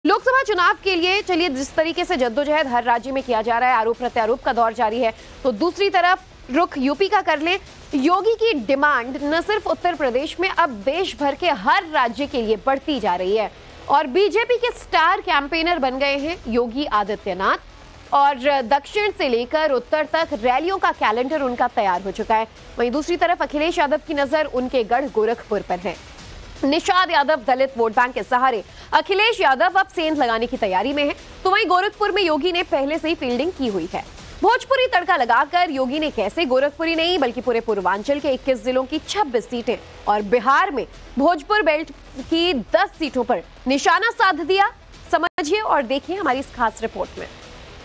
लोकसभा चुनाव के लिए चलिए जिस तरीके से जद्दोजहद हर राज्य में किया जा रहा है, आरोप प्रत्यारोप का दौर जारी है, तो दूसरी तरफ रुख यूपी का कर ले। योगी की डिमांड न सिर्फ उत्तर प्रदेश में, अब देश भर के हर राज्य के लिए बढ़ती जा रही है और बीजेपी के स्टार कैंपेनर बन गए हैं योगी आदित्यनाथ और दक्षिण से लेकर उत्तर तक रैलियों का कैलेंडर उनका तैयार हो चुका है। वहीं दूसरी तरफ अखिलेश यादव की नजर उनके गढ़ गोरखपुर पर है। निषाद यादव दलित वोट बैंक के सहारे, अखिलेश यादव अब सेंध लगाने की तैयारी में है, तो वहीं गोरखपुर में योगी ने पहले से ही फील्डिंग की हुई है। भोजपुरी तड़का लगाकर योगी ने कैसे गोरखपुरी नहीं बल्कि पूरे पूर्वांचल के 21 जिलों की 26 सीटें और बिहार में भोजपुर बेल्ट की 10 सीटों पर निशाना साध दिया। समझिए और देखिए हमारी इस खास रिपोर्ट में।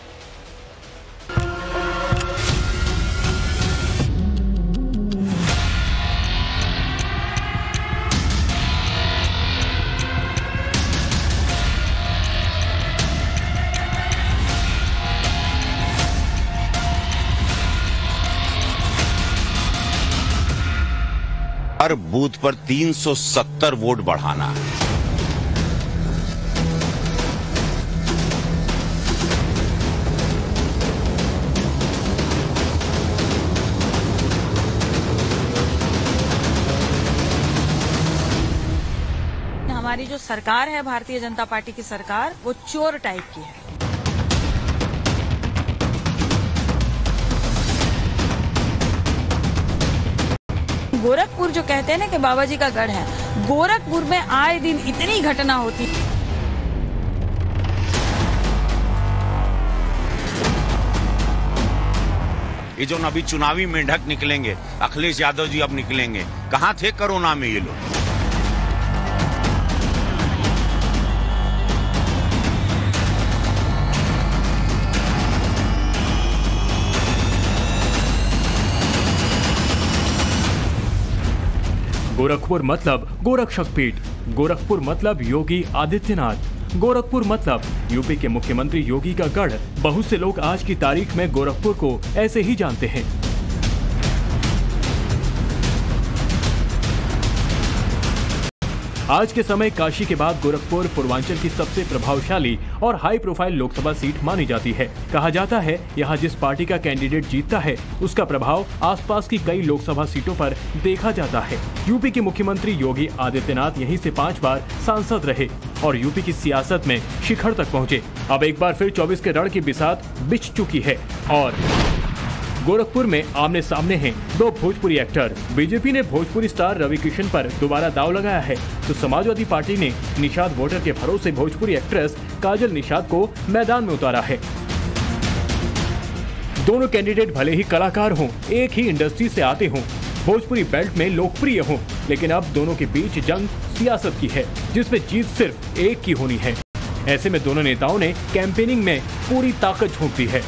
हर बूथ पर 370 वोट बढ़ाना है। हमारी जो सरकार है, भारतीय जनता पार्टी की सरकार, वो चोर टाइप की है। गोरखपुर जो कहते हैं ना कि बाबा जी का गढ़ है, गोरखपुर में आए दिन इतनी घटना होती। ये जो अभी चुनावी मेंढक निकलेंगे, अखिलेश यादव जी अब निकलेंगे, कहां थे कोरोना में ये लोग? गोरखपुर मतलब गोरख शक्तिपीठ, गोरखपुर मतलब योगी आदित्यनाथ, गोरखपुर मतलब यूपी के मुख्यमंत्री योगी का गढ़। बहुत से लोग आज की तारीख में गोरखपुर को ऐसे ही जानते हैं। आज के समय काशी के बाद गोरखपुर पूर्वांचल की सबसे प्रभावशाली और हाई प्रोफाइल लोकसभा सीट मानी जाती है। कहा जाता है यहाँ जिस पार्टी का कैंडिडेट जीतता है उसका प्रभाव आसपास की कई लोकसभा सीटों पर देखा जाता है। यूपी के मुख्यमंत्री योगी आदित्यनाथ यहीं से 5 बार सांसद रहे और यूपी की सियासत में शिखर तक पहुँचे। अब एक बार फिर 24 के रण की बिसात बिछ चुकी है और गोरखपुर में आमने सामने हैं 2 भोजपुरी एक्टर। बीजेपी ने भोजपुरी स्टार रवि किशन पर दोबारा दांव लगाया है, तो समाजवादी पार्टी ने निषाद वोटर के भरोसे भोजपुरी एक्ट्रेस काजल निषाद को मैदान में उतारा है। दोनों कैंडिडेट भले ही कलाकार हों, एक ही इंडस्ट्री से आते हों, भोजपुरी बेल्ट में लोकप्रिय हों, लेकिन अब दोनों के बीच जंग सियासत की है, जिसमें जीत सिर्फ एक की होनी है। ऐसे में दोनों नेताओं ने कैंपेनिंग में पूरी ताकत झोंक दी है।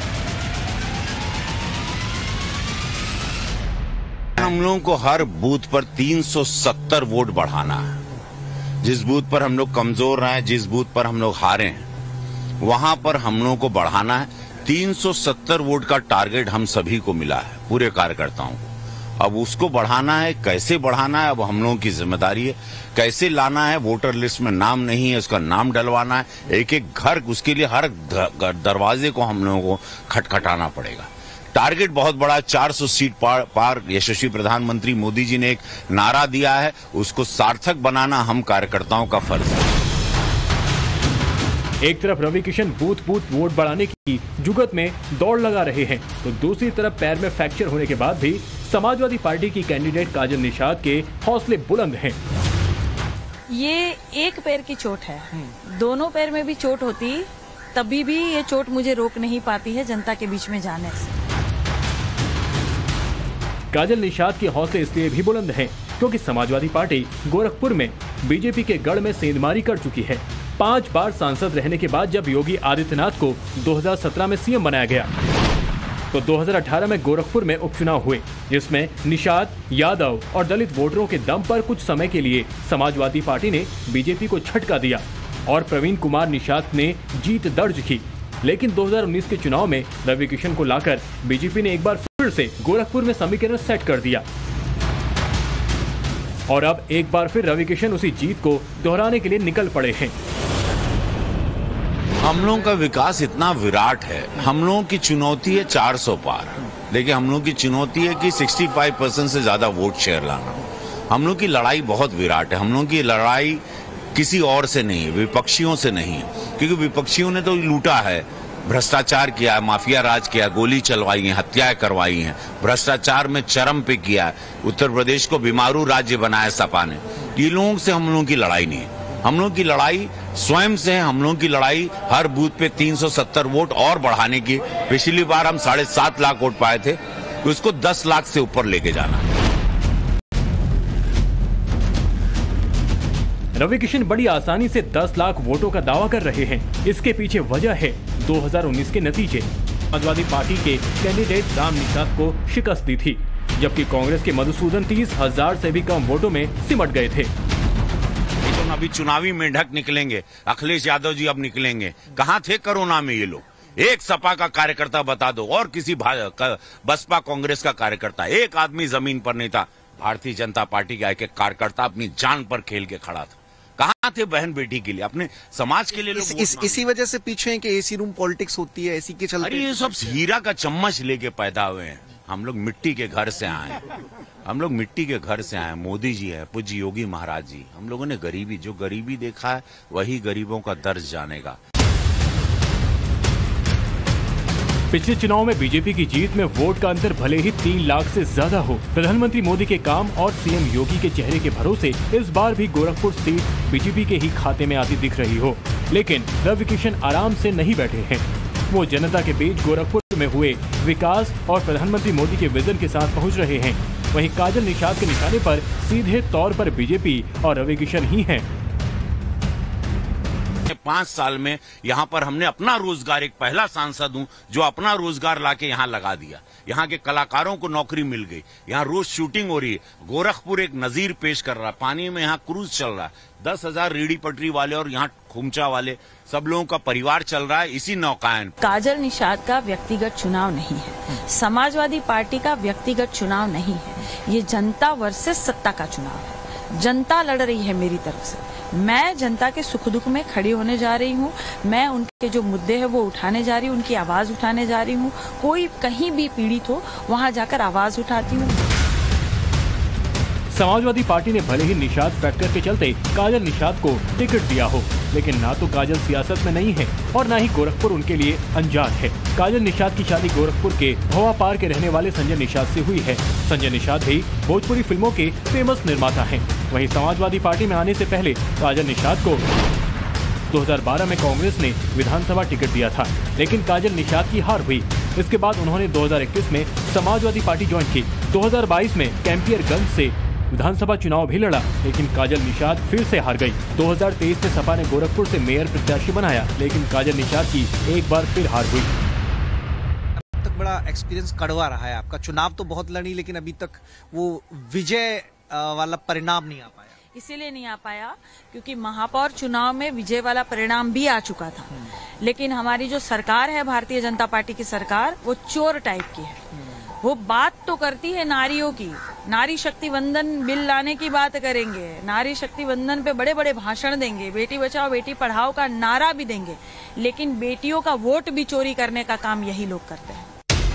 हम लोगों को हर बूथ पर 370 वोट बढ़ाना है। जिस बूथ पर हम लोग कमजोर रहे, जिस बूथ पर हम लोग हारे हैं, वहां पर हम लोगों को बढ़ाना है। 370 वोट का टारगेट हम सभी को मिला है, पूरे कार्यकर्ताओं को। अब उसको बढ़ाना है, कैसे बढ़ाना है अब हम लोगों की जिम्मेदारी है। कैसे लाना है, वोटर लिस्ट में नाम नहीं है उसका नाम डलवाना है, एक एक घर, उसके लिए हर दरवाजे को हम लोगों को खटखटाना पड़ेगा। टारगेट बहुत बड़ा, 400 सीट पार यशस्वी प्रधानमंत्री मोदी जी ने एक नारा दिया है, उसको सार्थक बनाना हम कार्यकर्ताओं का फर्ज है। एक तरफ Ravi Kishan booth booth vote बढ़ाने की जुगत में दौड़ लगा रहे हैं, तो दूसरी तरफ पैर में फ्रैक्चर होने के बाद भी समाजवादी पार्टी की कैंडिडेट काजल निषाद के हौसले बुलंद हैं। ये एक पैर की चोट है, दोनों पैर में भी चोट होती तभी भी ये चोट मुझे रोक नहीं पाती है जनता के बीच में जाने से। काजल निषाद के हौसले इसलिए भी बुलंद हैं क्योंकि समाजवादी पार्टी गोरखपुर में बीजेपी के गढ़ में सेंधमारी कर चुकी है। 5 बार सांसद रहने के बाद जब योगी आदित्यनाथ को 2017 में सीएम बनाया गया, तो 2018 में गोरखपुर में उपचुनाव हुए, जिसमें निषाद, यादव और दलित वोटरों के दम पर कुछ समय के लिए समाजवादी पार्टी ने बीजेपी को झटका दिया और प्रवीण कुमार निषाद ने जीत दर्ज की। लेकिन 2019 के चुनाव में रवि किशन को लाकर बीजेपी ने एक बार फिर से गोरखपुर में समीकरण सेट कर दिया और अब एक बार फिर रवि किशन उसी जीत को दोहराने के लिए निकल पड़े हैं। हम लोगों का विकास इतना विराट है। हम लोगों की चुनौती है 400 पार। देखिए, हम लोगों की चुनौती है कि 65% से ज्यादा वोट शेयर लाना। हम लोग की लड़ाई बहुत विराट है। हम लोगों की लड़ाई किसी और से नहीं है, विपक्षियों से नहीं है, क्योंकि विपक्षियों ने तो लूटा है, भ्रष्टाचार किया है, माफिया राज किया, गोली चलवाई है, हत्याएं करवाई हैं, भ्रष्टाचार में चरम पे किया है। उत्तर प्रदेश को बीमारू राज्य बनाया सपा ने। ये लोगों से हम लोगों की लड़ाई नहीं है। हम लोगों की लड़ाई स्वयं से है। हम लोगों की लड़ाई हर बूथ पे 370 वोट और बढ़ाने की। पिछली बार हम 7.5 लाख वोट पाए थे, उसको 10 लाख से ऊपर लेके जाना। रवि किशन बड़ी आसानी से 10 लाख वोटों का दावा कर रहे हैं। इसके पीछे वजह है 2019 के नतीजे। समाजवादी पार्टी के कैंडिडेट राम निषाद को शिकस्त दी थी, जबकि कांग्रेस के मधुसूदन 30,000 से भी कम वोटों में सिमट गए थे। अभी चुनावी मेंढक निकलेंगे, अखिलेश यादव जी अब निकलेंगे। कहां थे कोरोना में ये लोग? एक सपा का कार्यकर्ता बता दो और किसी बसपा कांग्रेस का कार्यकर्ता, एक आदमी जमीन पर नहीं था। भारतीय जनता पार्टी का एक कार्यकर्ता अपनी जान पर खेल के खड़ा था। कहां थे बहन बेटी के लिए, अपने समाज के लिए लोग? इसी वजह से पीछे है कि एसी रूम पॉलिटिक्स होती है, एसी के चलते। अरे ये सब हीरा का चम्मच लेके पैदा हुए हैं। हम लोग मिट्टी के घर से आए। हम लोग मिट्टी के घर से आए। मोदी जी है, पूज्य योगी महाराज जी। हम लोगों ने जो गरीबी देखा है, वही गरीबों का दर्द जानेगा। पिछले चुनाव में बीजेपी की जीत में वोट का अंतर भले ही 3 लाख से ज्यादा हो, प्रधानमंत्री मोदी के काम और सीएम योगी के चेहरे के भरोसे इस बार भी गोरखपुर सीट बीजेपी के ही खाते में आती दिख रही हो। लेकिन रवि किशन आराम से नहीं बैठे हैं। वो जनता के बीच गोरखपुर में हुए विकास और प्रधानमंत्री मोदी के विजन के साथ पहुंच रहे हैं। वहीं काजल निषाद के निशाने पर सीधे तौर पर बीजेपी और रवि किशन ही हैं। 5 साल में यहाँ पर हमने अपना रोजगार, एक पहला सांसद हूँ जो अपना रोजगार लाके यहाँ लगा दिया। यहाँ के कलाकारों को नौकरी मिल गई। यहाँ रोज शूटिंग हो रही है। गोरखपुर एक नजीर पेश कर रहा है। पानी में यहाँ क्रूज चल रहा है। 10,000 रेहड़ी पटरी वाले और यहाँ खुमचा वाले सब लोगों का परिवार चल रहा है इसी नौकायन। काजल निषाद का व्यक्तिगत चुनाव नहीं है, समाजवादी पार्टी का व्यक्तिगत चुनाव नहीं है। ये जनता वर्सेस सत्ता का चुनाव है। जनता लड़ रही है मेरी तरफ से। मैं जनता के सुख दुख में खड़ी होने जा रही हूँ। मैं उनके जो मुद्दे हैं वो उठाने जा रही हूँ, उनकी आवाज उठाने जा रही हूँ। कोई कहीं भी पीड़ित हो वहाँ जाकर आवाज उठाती हूँ। समाजवादी पार्टी ने भले ही निषाद फैक्टर के चलते काजल निषाद को टिकट दिया हो, लेकिन ना तो काजल सियासत में नहीं है और ना ही गोरखपुर उनके लिए अनजान है। काजल निषाद की शादी गोरखपुर के भवा पार के रहने वाले संजय निषाद से हुई है। संजय निषाद भी भोजपुरी फिल्मों के फेमस निर्माता हैं। वहीं समाजवादी पार्टी में आने से पहले काजल निषाद को 2012 में कांग्रेस ने विधानसभा टिकट दिया था, लेकिन काजल निषाद की हार हुई। इसके बाद उन्होंने 2021 में समाजवादी पार्टी ज्वाइन की। 2022 में कैंपियरगंज से विधानसभा चुनाव भी लड़ा, लेकिन काजल निषाद फिर से हार गई। 2023 में सपा ने गोरखपुर से मेयर प्रत्याशी बनाया, लेकिन काजल निषाद की एक बार फिर हार हुई। अब तक बड़ा एक्सपीरियंस कड़वा रहा है आपका। चुनाव तो बहुत लड़ी, लेकिन अभी तक वो विजय वाला परिणाम नहीं आ पाया। इसीलिए नहीं आ पाया क्योंकि महापौर चुनाव में विजय वाला परिणाम भी आ चुका था। लेकिन हमारी जो सरकार है, भारतीय जनता पार्टी की सरकार, वो चोर टाइप की है। वो बात तो करती है नारियों की, नारी शक्ति वंदन बिल लाने की बात करेंगे, नारी शक्ति वंदन पे बड़े बड़े भाषण देंगे, बेटी बचाओ बेटी पढ़ाओ का नारा भी देंगे, लेकिन बेटियों का वोट भी चोरी करने का काम यही लोग करते हैं।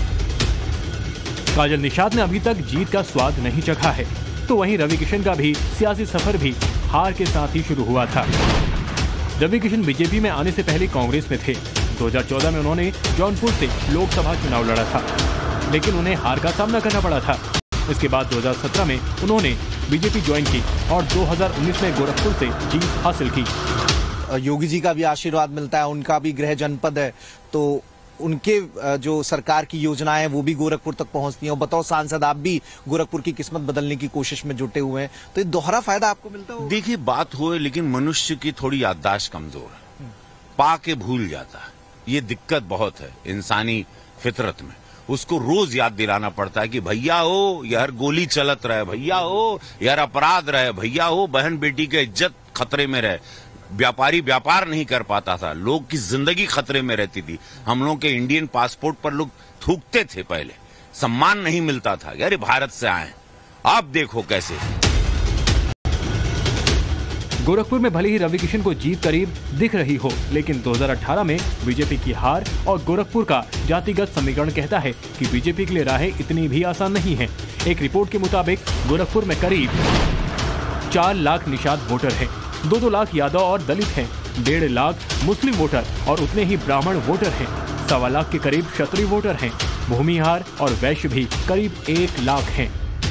काजल निषाद ने अभी तक जीत का स्वाद नहीं चखा है, तो वहीं रवि किशन का भी सियासी सफर भी हार के साथ ही शुरू हुआ था। रवि किशन बीजेपी में आने से पहले कांग्रेस में थे। 2014 में उन्होंने जौनपुर से लोकसभा चुनाव लड़ा था, लेकिन उन्हें हार का सामना करना पड़ा था। इसके बाद 2017 में उन्होंने बीजेपी ज्वाइन की और 2019 में गोरखपुर से जीत हासिल की। योगी जी का भी आशीर्वाद मिलता है, उनका भी गृह जनपद है, तो उनके जो सरकार की योजनाएं वो भी गोरखपुर तक पहुंचती हैं। और बताओ सांसद, आप भी गोरखपुर की किस्मत बदलने की कोशिश में जुटे हुए हैं, तो ये दोहरा फायदा आपको मिलता है। देखिए, बात हुए, लेकिन मनुष्य की थोड़ी याददाश्त कमजोर है, पा के भूल जाता है। ये दिक्कत बहुत है इंसानी फितरत में। उसको रोज याद दिलाना पड़ता है कि भैया हो यार गोली चलत रहे, भैया हो यार अपराध रहे, भैया हो बहन बेटी की इज्जत खतरे में रहे। व्यापारी व्यापार नहीं कर पाता था, लोग की जिंदगी खतरे में रहती थी। हम लोग के इंडियन पासपोर्ट पर लोग थूकते थे, पहले सम्मान नहीं मिलता था, यार भारत से आए। आप देखो कैसे गोरखपुर में भले ही रवि किशन को जीत करीब दिख रही हो, लेकिन 2018 में बीजेपी की हार और गोरखपुर का जातिगत समीकरण कहता है कि बीजेपी के लिए राहें इतनी भी आसान नहीं है। एक रिपोर्ट के मुताबिक गोरखपुर में करीब 4 लाख निषाद वोटर हैं, 2-2 लाख यादव और दलित हैं, 1.5 लाख मुस्लिम वोटर और उतने ही ब्राह्मण वोटर हैं, 1.25 लाख के करीब क्षत्रिय वोटर हैं, भूमिहार और वैश्य भी करीब 1 लाख हैं।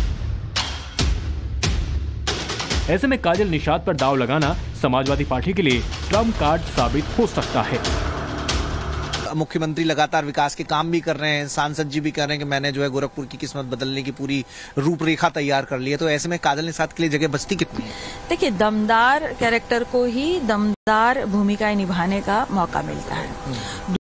ऐसे में काजल निषाद पर दांव लगाना समाजवादी पार्टी के लिए ट्रम्प कार्ड साबित हो सकता है। मुख्यमंत्री लगातार विकास के काम भी कर रहे हैं, सांसद जी भी कह रहे हैं कि मैंने जो है गोरखपुर की किस्मत बदलने की पूरी रूपरेखा तैयार कर ली है, तो ऐसे में काजल निषाद के लिए जगह बचती कितनी है? देखिए, दमदार कैरेक्टर को ही दमदार भूमिकाएं निभाने का मौका मिलता है।